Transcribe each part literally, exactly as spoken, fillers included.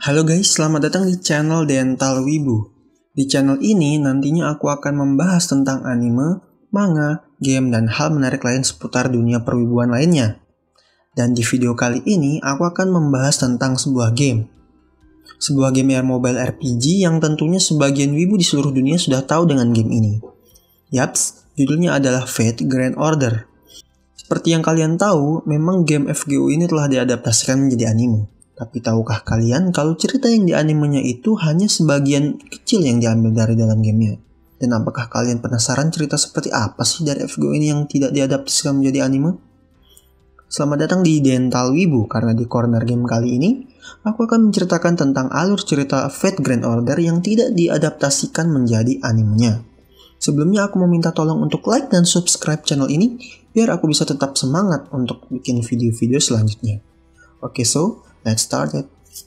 Halo guys, selamat datang di channel Dental Wibu. Di channel ini nantinya aku akan membahas tentang anime, manga, game, dan hal menarik lain seputar dunia perwibuan lainnya. Dan di video kali ini aku akan membahas tentang sebuah game. Sebuah game mobile R P G yang tentunya sebagian wibu di seluruh dunia sudah tahu dengan game ini. Yaps, judulnya adalah Fate Grand Order. Seperti yang kalian tahu, memang game F G O ini telah diadaptasikan menjadi anime. Tapi tahukah kalian kalau cerita yang di animenya itu hanya sebagian kecil yang diambil dari dalam gamenya? Dan apakah kalian penasaran cerita seperti apa sih dari F G O ini yang tidak diadaptasikan menjadi anime? Selamat datang di Dental Wibu, karena di corner game kali ini, aku akan menceritakan tentang alur cerita Fate Grand Order yang tidak diadaptasikan menjadi animenya. Sebelumnya aku meminta tolong untuk like dan subscribe channel ini, biar aku bisa tetap semangat untuk bikin video-video selanjutnya. Oke, so let's start it.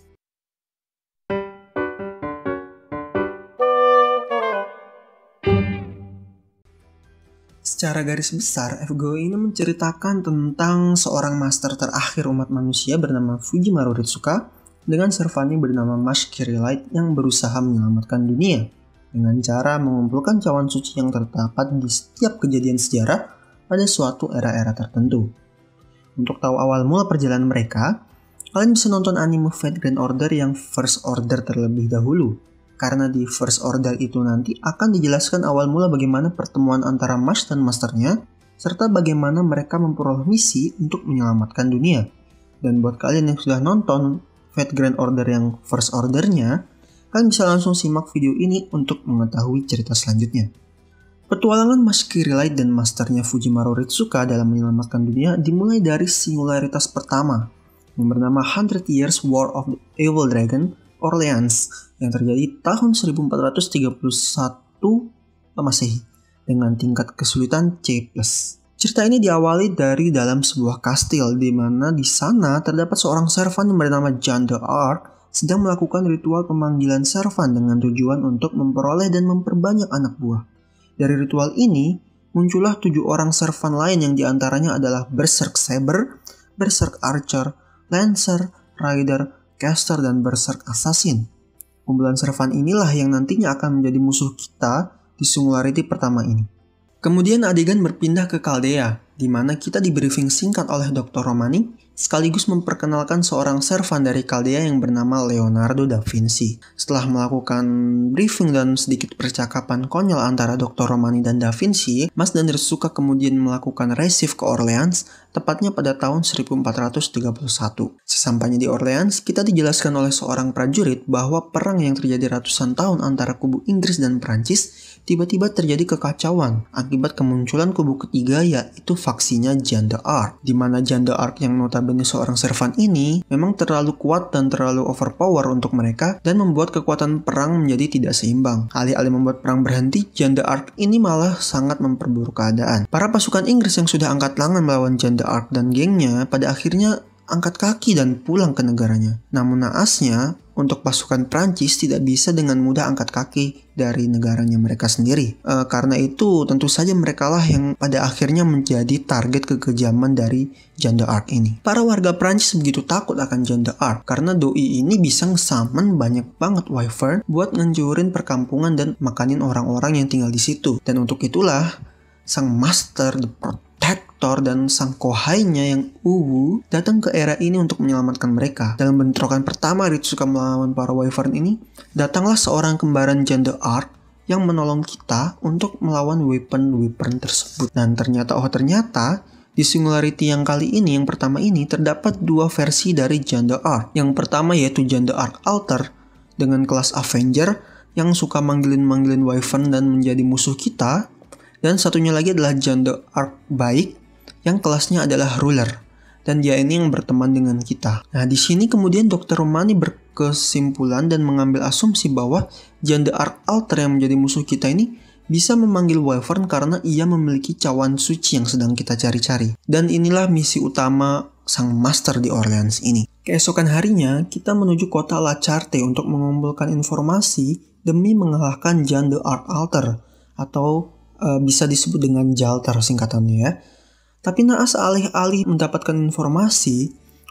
Secara garis besar, F G O ini menceritakan tentang seorang master terakhir umat manusia bernama Fujimaru Ritsuka dengan servannya bernama Mash Kirilight yang berusaha menyelamatkan dunia dengan cara mengumpulkan cawan suci yang terdapat di setiap kejadian sejarah pada suatu era-era tertentu. Untuk tahu awal mula perjalanan mereka, kalian bisa nonton anime Fate Grand Order yang First Order terlebih dahulu. Karena di First Order itu nanti akan dijelaskan awal mula bagaimana pertemuan antara Mash dan Masternya, serta bagaimana mereka memperoleh misi untuk menyelamatkan dunia. Dan buat kalian yang sudah nonton Fate Grand Order yang First Order-nya, kalian bisa langsung simak video ini untuk mengetahui cerita selanjutnya. Petualangan Mash Kirilight dan Masternya Fujimaru Ritsuka dalam menyelamatkan dunia dimulai dari singularitas pertama, yang bernama Hundred Years War of the Evil Dragon Orleans yang terjadi tahun seribu empat ratus tiga puluh satu Masehi dengan tingkat kesulitan C plus. Cerita ini diawali dari dalam sebuah kastil di mana di sana terdapat seorang servan yang bernama Jeanne d'Arc sedang melakukan ritual pemanggilan servan dengan tujuan untuk memperoleh dan memperbanyak anak buah. Dari ritual ini muncullah tujuh orang servan lain yang diantaranya adalah Berserk Saber, Berserk Archer, Lancer, Rider, Caster, dan Berserk Assassin. Kumpulan servan inilah yang nantinya akan menjadi musuh kita di singularity pertama ini. Kemudian adegan berpindah ke Chaldea, di mana kita di briefing singkat oleh doktor Romani, sekaligus memperkenalkan seorang servan dari Chaldea yang bernama Leonardo da Vinci. Setelah melakukan briefing dan sedikit percakapan konyol antara doktor Romani dan da Vinci, Mas dan Ritsuka kemudian melakukan resif ke Orleans, tepatnya pada tahun seribu empat ratus tiga puluh satu. Sesampainya di Orleans, kita dijelaskan oleh seorang prajurit bahwa perang yang terjadi ratusan tahun antara kubu Inggris dan Prancis tiba-tiba terjadi kekacauan akibat kemunculan kubu ketiga, yaitu faksinya Jeanne d'Arc, di mana Jeanne d'Arc yang notabene seorang servan ini memang terlalu kuat dan terlalu overpower untuk mereka dan membuat kekuatan perang menjadi tidak seimbang. Alih-alih membuat perang berhenti, Jeanne d'Arc ini malah sangat memperburuk keadaan. Para pasukan Inggris yang sudah angkat tangan melawan Jeanne d'Arc dan gengnya pada akhirnya angkat kaki dan pulang ke negaranya. Namun naasnya, untuk pasukan Prancis tidak bisa dengan mudah angkat kaki dari negaranya mereka sendiri. E, karena itu tentu saja merekalah yang pada akhirnya menjadi target kekejaman dari Jeanne d'Arc ini. Para warga Prancis begitu takut akan Jeanne d'Arc karena doi ini bisa ngesamen banyak banget wyvern buat ngancurin perkampungan dan makanin orang-orang yang tinggal di situ. Dan untuk itulah sang master, the protector, dan sang kohainya yang Uwu datang ke era ini untuk menyelamatkan mereka. Dalam bentrokan pertama Ritsuka melawan para wyvern ini, datanglah seorang kembaran Jeanne d'Arc yang menolong kita untuk melawan weapon-weapon tersebut. Dan ternyata, oh ternyata, di singularity yang kali ini, yang pertama ini, terdapat dua versi dari Jeanne d'Arc. Yang pertama yaitu Jeanne d'Arc Alter dengan kelas Avenger yang suka manggilin-manggilin wyvern dan menjadi musuh kita. Dan satunya lagi adalah Jeanne d'Arc baik yang kelasnya adalah Ruler, dan dia ini yang berteman dengan kita. Nah, di sini kemudian doktor Romani berkesimpulan dan mengambil asumsi bahwa Jeanne d'Arc Alter yang menjadi musuh kita ini bisa memanggil wyvern karena ia memiliki cawan suci yang sedang kita cari-cari. Dan inilah misi utama sang master di Orleans ini. Keesokan harinya, kita menuju kota La Charte untuk mengumpulkan informasi demi mengalahkan Jeanne d'Arc Alter, atau uh, bisa disebut dengan Jalter singkatannya ya. Tapi naas alih-alih mendapatkan informasi,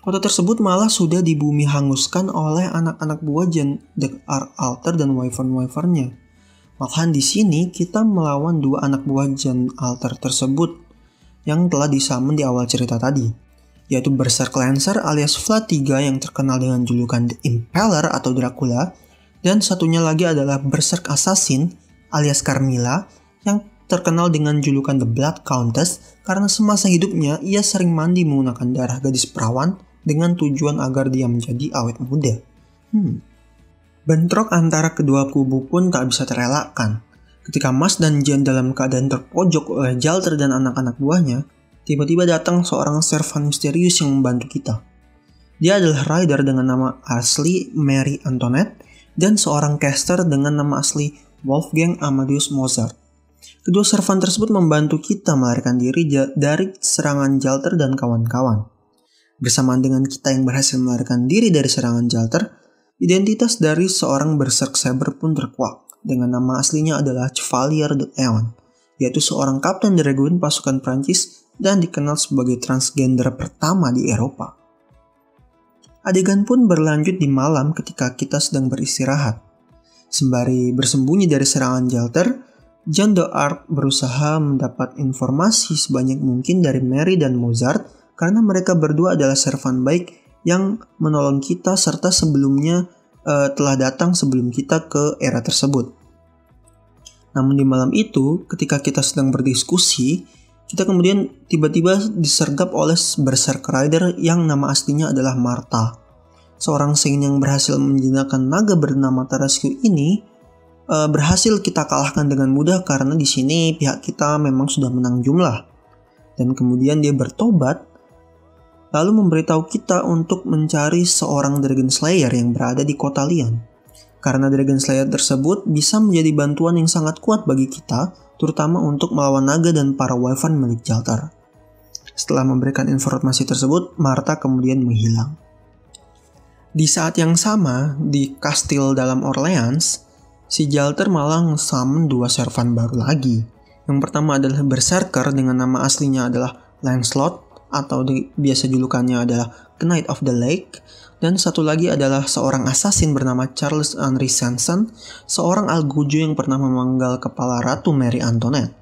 Kota tersebut malah sudah dibumi hanguskan oleh anak-anak buah Jan the Alter dan Wyvern-Wyvernnya. Malahan di sini kita melawan dua anak buah Jan Alter tersebut yang telah disummon di awal cerita tadi, yaitu Berserk Lancer alias Vlad tiga yang terkenal dengan julukan The Impaler atau Dracula, dan satunya lagi adalah Berserk Assassin alias Carmilla yang terkenal dengan julukan The Blood Countess karena semasa hidupnya ia sering mandi menggunakan darah gadis perawan dengan tujuan agar dia menjadi awet muda. Hmm. Bentrok antara kedua kubu pun tak bisa terelakkan. Ketika Mas dan Jan dalam keadaan terpojok oleh Jalter dan anak-anak buahnya, tiba-tiba datang seorang servan misterius yang membantu kita. Dia adalah rider dengan nama asli Mary Antoinette dan seorang caster dengan nama asli Wolfgang Amadeus Mozart. Kedua servan tersebut membantu kita melarikan diri dari serangan Jalter dan kawan-kawan. Bersamaan dengan kita yang berhasil melarikan diri dari serangan Jalter, identitas dari seorang Berserk Saber pun terkuak. Dengan nama aslinya adalah Chevalier de Eon, yaitu seorang kapten dragoon pasukan Prancis dan dikenal sebagai transgender pertama di Eropa. Adegan pun berlanjut di malam ketika kita sedang beristirahat. Sembari bersembunyi dari serangan Jalter, Jeanne d'Arc berusaha mendapat informasi sebanyak mungkin dari Mary dan Mozart karena mereka berdua adalah servan baik yang menolong kita serta sebelumnya uh, telah datang sebelum kita ke era tersebut. Namun di malam itu, ketika kita sedang berdiskusi, kita kemudian tiba-tiba disergap oleh Berserk Rider yang nama aslinya adalah Martha. Seorang Saint yang berhasil menjinakkan naga bernama Tarasque ini uh, berhasil kita kalahkan dengan mudah karena di sini pihak kita memang sudah menang jumlah. Dan kemudian dia bertobat, lalu memberitahu kita untuk mencari seorang Dragon Slayer yang berada di kota Lian. Karena Dragon Slayer tersebut bisa menjadi bantuan yang sangat kuat bagi kita, terutama untuk melawan naga dan para wyvern milik Jalter. Setelah memberikan informasi tersebut, Martha kemudian menghilang. Di saat yang sama, di kastil dalam Orleans, si Jalter malah nge-summon dua servan baru lagi. Yang pertama adalah Berserker dengan nama aslinya adalah Lancelot, atau di, biasa julukannya adalah Knight of the Lake, dan satu lagi adalah seorang assassin bernama Charles Henry Sanson, seorang algojo yang pernah memanggal kepala Ratu Mary Antoinette.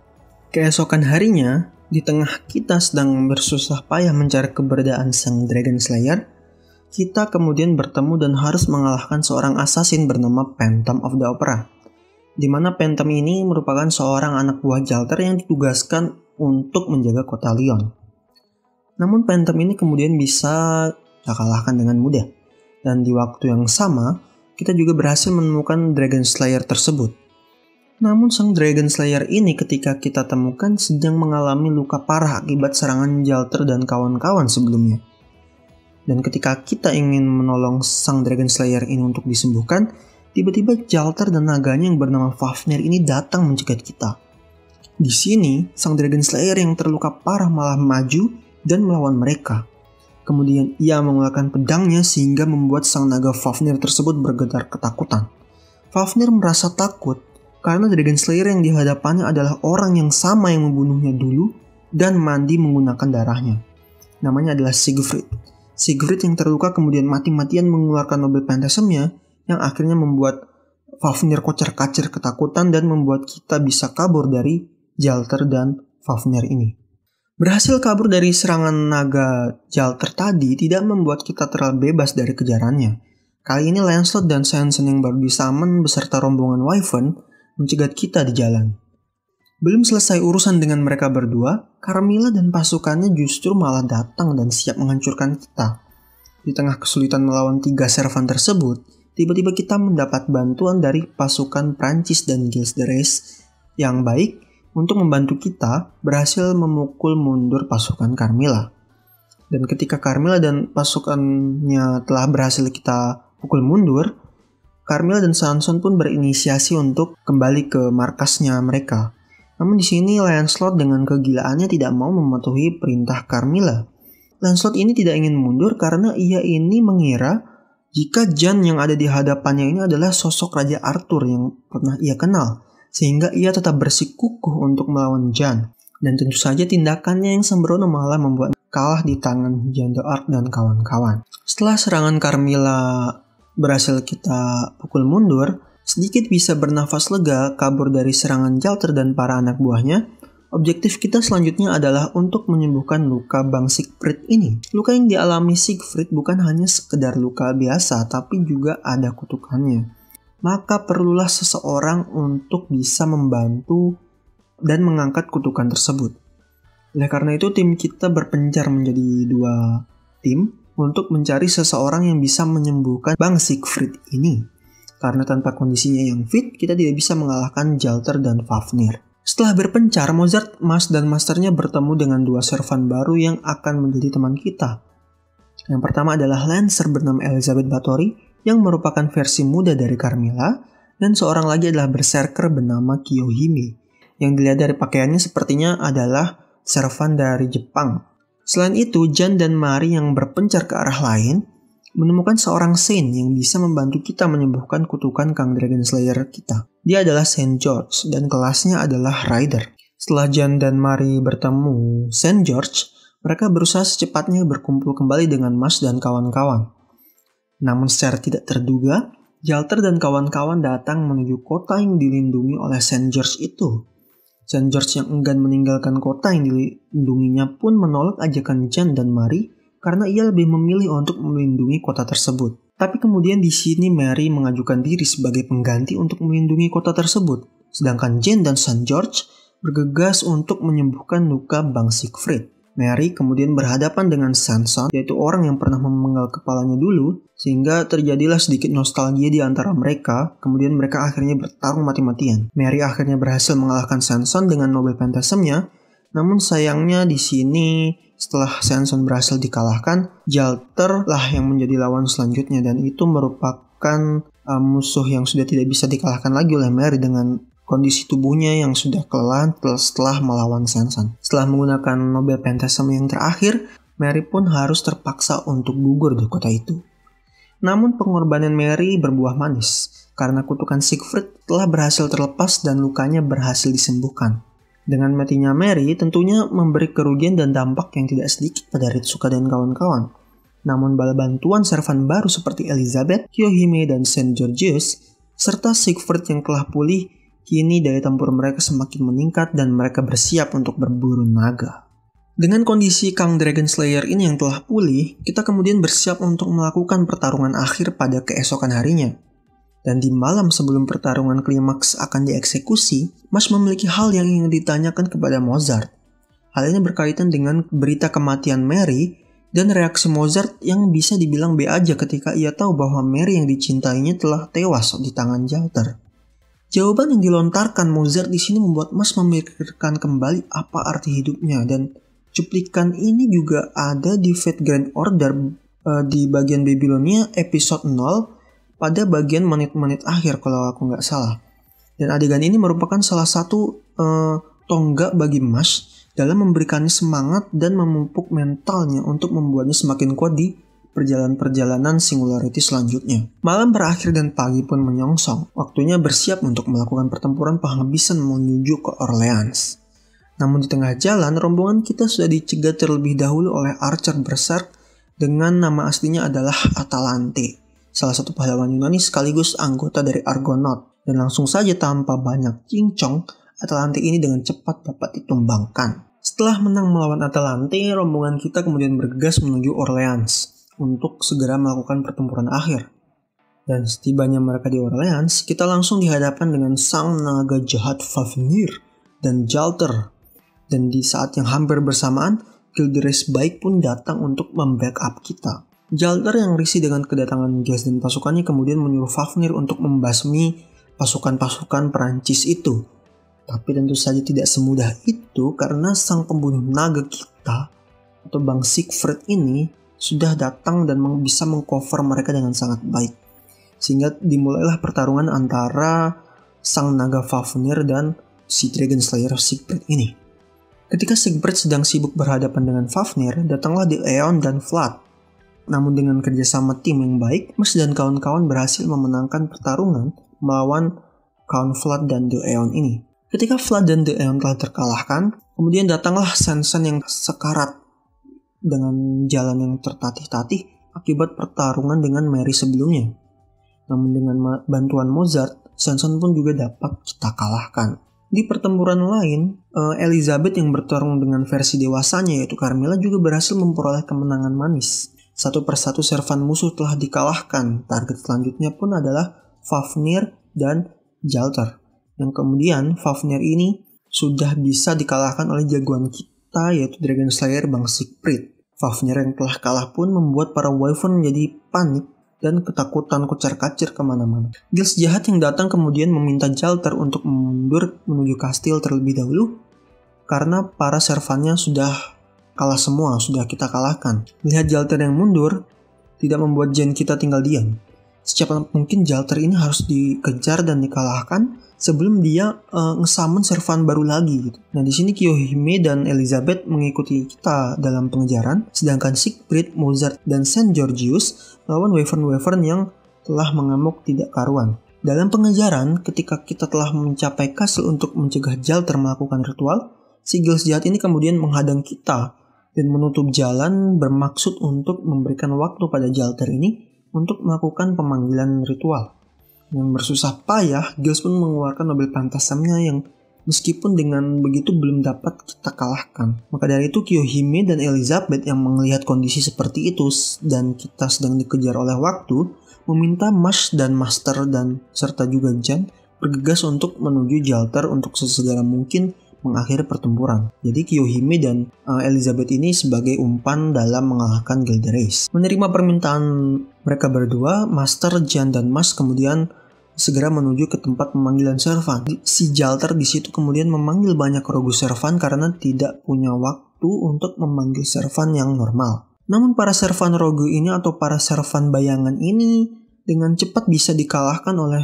Keesokan harinya, di tengah kita sedang bersusah payah mencari keberadaan sang Dragon Slayer, kita kemudian bertemu dan harus mengalahkan seorang assassin bernama Phantom of the Opera, di mana Phantom ini merupakan seorang anak buah Jalter yang ditugaskan untuk menjaga kota Lyon. Namun Phantom ini kemudian bisa kita kalahkan dengan mudah. Dan di waktu yang sama, kita juga berhasil menemukan Dragon Slayer tersebut. Namun sang Dragon Slayer ini ketika kita temukan sedang mengalami luka parah akibat serangan Jalter dan kawan-kawan sebelumnya. Dan ketika kita ingin menolong sang Dragon Slayer ini untuk disembuhkan, tiba-tiba Jalter dan naganya yang bernama Fafnir ini datang mencegat kita. Di sini, sang Dragon Slayer yang terluka parah malah maju dan melawan mereka. Kemudian ia mengeluarkan pedangnya sehingga membuat sang naga Fafnir tersebut bergetar ketakutan. Fafnir merasa takut karena Dragon Slayer yang dihadapannya adalah orang yang sama yang membunuhnya dulu dan mandi menggunakan darahnya. Namanya adalah Siegfried. Siegfried yang terluka kemudian mati-matian mengeluarkan Nobel Pentasem-nya yang akhirnya membuat Fafnir kocar-kacir ketakutan dan membuat kita bisa kabur dari Jalter dan Fafnir ini. Berhasil kabur dari serangan naga Jalter tadi tidak membuat kita terbebas dari kejarannya. Kali ini Lancelot dan Sanson yang baru disummon beserta rombongan Wyvern mencegat kita di jalan. Belum selesai urusan dengan mereka berdua, Carmilla dan pasukannya justru malah datang dan siap menghancurkan kita. Di tengah kesulitan melawan tiga servan tersebut, tiba-tiba kita mendapat bantuan dari pasukan Prancis dan Gilles de Rais yang baik untuk membantu kita berhasil memukul mundur pasukan Carmilla. Dan ketika Carmilla dan pasukannya telah berhasil kita pukul mundur, Carmilla dan Sanson pun berinisiasi untuk kembali ke markasnya mereka. Namun di sini Lancelot dengan kegilaannya tidak mau mematuhi perintah Carmilla. Lancelot ini tidak ingin mundur karena ia ini mengira jika Jeanne yang ada di hadapannya ini adalah sosok Raja Arthur yang pernah ia kenal. Sehingga ia tetap bersikukuh untuk melawan Jeanne. Dan tentu saja tindakannya yang sembrono malah membuat kalah di tangan Jeanne d'Arc dan kawan-kawan. Setelah serangan Carmilla berhasil kita pukul mundur, sedikit bisa bernafas lega kabur dari serangan Jalter dan para anak buahnya, objektif kita selanjutnya adalah untuk menyembuhkan luka Bang Siegfried ini. Luka yang dialami Siegfried bukan hanya sekedar luka biasa, tapi juga ada kutukannya. Maka perlulah seseorang untuk bisa membantu dan mengangkat kutukan tersebut. Oleh karena itu, tim kita berpencar menjadi dua tim untuk mencari seseorang yang bisa menyembuhkan Bang Siegfried ini. Karena tanpa kondisinya yang fit, kita tidak bisa mengalahkan Jalter dan Fafnir. Setelah berpencar, Mozart, Mas, dan Masternya bertemu dengan dua servan baru yang akan menjadi teman kita. Yang pertama adalah Lancer bernama Elizabeth Bathory, yang merupakan versi muda dari Carmilla, dan seorang lagi adalah Berserker bernama Kiyohime, yang dilihat dari pakaiannya sepertinya adalah servan dari Jepang. Selain itu, Jeanne dan Marie yang berpencar ke arah lain menemukan seorang Saint yang bisa membantu kita menyembuhkan kutukan Kang Dragon Slayer kita. Dia adalah Saint George dan kelasnya adalah Rider. Setelah Jeanne dan Marie bertemu Saint George, mereka berusaha secepatnya berkumpul kembali dengan Mas dan kawan-kawan. Namun secara tidak terduga, Jalter dan kawan-kawan datang menuju kota yang dilindungi oleh Saint George itu. Saint George yang enggan meninggalkan kota yang dilindunginya pun menolak ajakan Jeanne dan Marie karena ia lebih memilih untuk melindungi kota tersebut. Tapi kemudian di sini Mary mengajukan diri sebagai pengganti untuk melindungi kota tersebut, sedangkan Jeanne dan Saint George bergegas untuk menyembuhkan luka Bang Siegfried. Mary kemudian berhadapan dengan Sanson, yaitu orang yang pernah memenggal kepalanya dulu, sehingga terjadilah sedikit nostalgia di antara mereka. Kemudian mereka akhirnya bertarung mati-matian. Mary akhirnya berhasil mengalahkan Sanson dengan Noble Phantasm-nya, namun sayangnya di sini setelah Sanson berhasil dikalahkan, Jalter lah yang menjadi lawan selanjutnya, dan itu merupakan uh, musuh yang sudah tidak bisa dikalahkan lagi oleh Mary dengan kondisi tubuhnya yang sudah kelelahan setelah melawan Sanson. Setelah menggunakan Noble Phantasm yang terakhir, Mary pun harus terpaksa untuk gugur di kota itu. Namun pengorbanan Mary berbuah manis, karena kutukan Siegfried telah berhasil terlepas dan lukanya berhasil disembuhkan. Dengan matinya Mary tentunya memberi kerugian dan dampak yang tidak sedikit pada Ritsuka dan kawan-kawan. Namun bala bantuan servan baru seperti Elizabeth, Kiyohime, dan Saint Georgius, serta Siegfried yang telah pulih, kini daya tempur mereka semakin meningkat dan mereka bersiap untuk berburu naga. Dengan kondisi Kang Dragon Slayer ini yang telah pulih, kita kemudian bersiap untuk melakukan pertarungan akhir pada keesokan harinya. Dan di malam sebelum pertarungan klimaks akan dieksekusi, Mas memiliki hal yang ingin ditanyakan kepada Mozart. Hal ini berkaitan dengan berita kematian Mary dan reaksi Mozart yang bisa dibilang B aja ketika ia tahu bahwa Mary yang dicintainya telah tewas di tangan Jalter. Jawaban yang dilontarkan Mozart di sini membuat Mas memikirkan kembali apa arti hidupnya, dan cuplikan ini juga ada di Fate Grand Order uh, di bagian Babylonia episode nol pada bagian menit-menit akhir kalau aku nggak salah. Dan adegan ini merupakan salah satu uh, tonggak bagi Mas dalam memberikannya semangat dan memupuk mentalnya untuk membuatnya semakin kuat di perjalanan-perjalanan Singularity selanjutnya. Malam berakhir dan pagi pun menyongsong. Waktunya bersiap untuk melakukan pertempuran penghabisan menuju ke Orleans. Namun di tengah jalan, rombongan kita sudah dicegat terlebih dahulu oleh Archer Berserk dengan nama aslinya adalah Atalante, salah satu pahlawan Yunani sekaligus anggota dari Argonaut. Dan langsung saja tanpa banyak cincong, Atalante ini dengan cepat dapat ditumbangkan. Setelah menang melawan Atalante, rombongan kita kemudian bergegas menuju Orleans untuk segera melakukan pertempuran akhir. Dan setibanya mereka di Orleans, kita langsung dihadapkan dengan sang naga jahat Fafnir dan Jalter. Dan di saat yang hampir bersamaan, Gilderoy baik pun datang untuk membackup kita. Jalter yang risih dengan kedatangan Gas dan pasukannya kemudian menyuruh Fafnir untuk membasmi pasukan-pasukan Perancis itu. Tapi tentu saja tidak semudah itu karena sang pembunuh naga kita atau Bang Siegfried ini sudah datang dan bisa mengcover mereka dengan sangat baik. Sehingga dimulailah pertarungan antara sang naga Fafnir dan si Dragon Slayer Siegfried ini. Ketika Siegfried sedang sibuk berhadapan dengan Fafnir, datanglah The Aeon dan Flood. Namun dengan kerjasama tim yang baik, Mas dan kawan-kawan berhasil memenangkan pertarungan melawan Count Flood dan The Aeon ini. Ketika Flood dan The Aeon telah terkalahkan, kemudian datanglah Sanson yang sekarat dengan jalan yang tertatih-tatih akibat pertarungan dengan Mary sebelumnya. Namun dengan bantuan Mozart, Samson pun juga dapat kita kalahkan. Di pertempuran lain, Elizabeth yang bertarung dengan versi dewasanya yaitu Carmilla juga berhasil memperoleh kemenangan manis. Satu persatu servan musuh telah dikalahkan. Target selanjutnya pun adalah Fafnir dan Jalter. Yang kemudian Fafnir ini sudah bisa dikalahkan oleh jagoan kita yaitu Dragon Slayer Bang Siegfried. Fafnir yang telah kalah pun membuat para Wyvern menjadi panik dan ketakutan kocar-kacir kemana-mana. Guild jahat yang datang kemudian meminta Jalter untuk mundur menuju kastil terlebih dahulu karena para servannya sudah kalah semua, sudah kita kalahkan. Melihat Jalter yang mundur tidak membuat Jen kita tinggal diam. Secepat mungkin Jalter ini harus dikejar dan dikalahkan sebelum dia uh, ngesamun servan baru lagi gitu. Nah di sini Kiyohime dan Elizabeth mengikuti kita dalam pengejaran, sedangkan Siegfried, Mozart, dan Saint Georgius melawan Wyvern-Wyvern yang telah mengamuk tidak karuan. Dalam pengejaran, ketika kita telah mencapai kastil untuk mencegah Jalter melakukan ritual, si Guild jahat ini kemudian menghadang kita dan menutup jalan bermaksud untuk memberikan waktu pada Jalter ini untuk melakukan pemanggilan ritual. Dengan bersusah payah, Gilles pun mengeluarkan mobil pantasamnya yang meskipun dengan begitu belum dapat kita kalahkan. Maka dari itu Kiyohime dan Elizabeth yang melihat kondisi seperti itu dan kita sedang dikejar oleh waktu, meminta Mash dan Master dan serta juga Jan bergegas untuk menuju Jalter untuk sesegera mungkin mengakhiri pertempuran. Jadi Kiyohime dan uh, Elizabeth ini sebagai umpan dalam mengalahkan Gilderais. Menerima permintaan mereka berdua, Master, Jan, dan Mash kemudian segera menuju ke tempat pemanggilan servan. Si Jalter di situ kemudian memanggil banyak rogu servan karena tidak punya waktu untuk memanggil servan yang normal. Namun para servan rogu ini atau para servan bayangan ini dengan cepat bisa dikalahkan oleh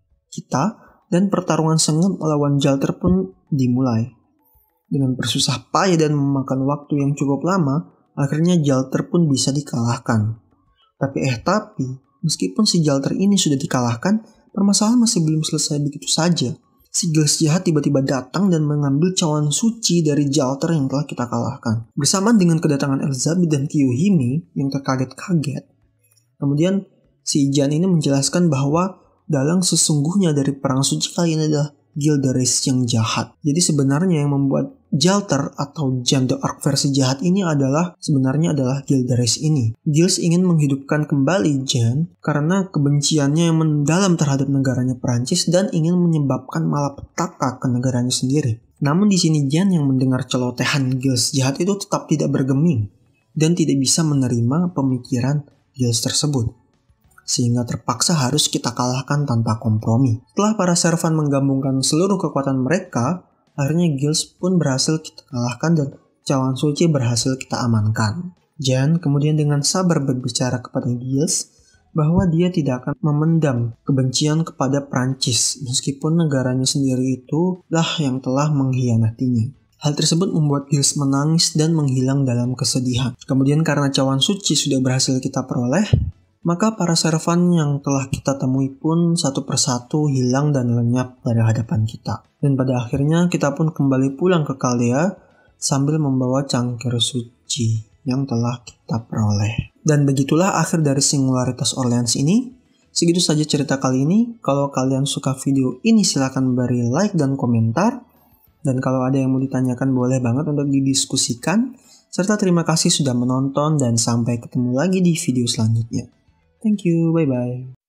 kita dan pertarungan sengit melawan Jalter pun dimulai. Dengan bersusah payah dan memakan waktu yang cukup lama, akhirnya Jalter pun bisa dikalahkan. Tapi eh tapi, meskipun si Jalter ini sudah dikalahkan, permasalahan masih belum selesai begitu saja. Si Guild jahat tiba-tiba datang dan mengambil cawan suci dari Jalter yang telah kita kalahkan. Bersamaan dengan kedatangan Elizabeth dan Kiyohime yang terkaget-kaget, kemudian si Jan ini menjelaskan bahwa dalang sesungguhnya dari perang suci kali ini adalah Gilderais yang jahat. Jadi sebenarnya yang membuat Jalter atau Jan the Ark versi jahat ini adalah sebenarnya adalah Gilderais ini. Gilles ingin menghidupkan kembali Jan karena kebenciannya yang mendalam terhadap negaranya Perancis dan ingin menyebabkan malapetaka ke negaranya sendiri. Namun di sini Jan yang mendengar celotehan Gilles jahat itu tetap tidak bergeming dan tidak bisa menerima pemikiran Gilles tersebut, sehingga terpaksa harus kita kalahkan tanpa kompromi. Setelah para servan menggabungkan seluruh kekuatan mereka, akhirnya Gilles pun berhasil kita kalahkan dan cawan suci berhasil kita amankan. Jan kemudian dengan sabar berbicara kepada Gilles bahwa dia tidak akan memendam kebencian kepada Prancis meskipun negaranya sendiri itu lah yang telah mengkhianatinya. Hal tersebut membuat Gilles menangis dan menghilang dalam kesedihan. Kemudian karena cawan suci sudah berhasil kita peroleh, maka para servan yang telah kita temui pun satu persatu hilang dan lenyap dari hadapan kita. Dan pada akhirnya kita pun kembali pulang ke Chaldea sambil membawa cangkir suci yang telah kita peroleh. Dan begitulah akhir dari Singularitas Orleans ini. Segitu saja cerita kali ini. Kalau kalian suka video ini silahkan beri like dan komentar. Dan kalau ada yang mau ditanyakan boleh banget untuk didiskusikan. Serta terima kasih sudah menonton dan sampai ketemu lagi di video selanjutnya. Thank you, bye-bye.